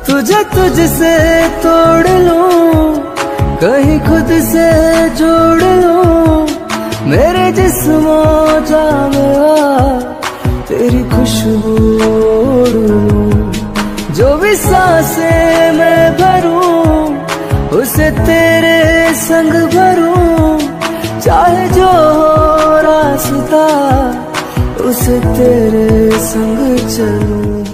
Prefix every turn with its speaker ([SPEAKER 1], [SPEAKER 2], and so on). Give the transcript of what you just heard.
[SPEAKER 1] तुझे तुझसे तोड़ लूं, कहीं खुद से जोड़ लूं, मेरे जिस्मों जान तेरी खुशबू ओढ़ लूं। जो भी सांसें मैं भरूं, उसे तेरे संग भरूं, चाहे जो हो रास्ता उसे तेरे संग चलूं।